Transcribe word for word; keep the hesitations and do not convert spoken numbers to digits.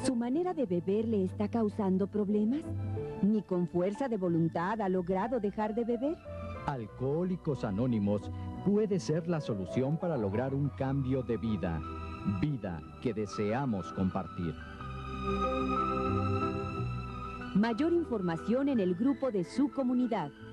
¿Su manera de beber le está causando problemas? ¿Ni con fuerza de voluntad ha logrado dejar de beber? Alcohólicos Anónimos puede ser la solución para lograr un cambio de vida. Vida que deseamos compartir. Mayor información en el grupo de su comunidad.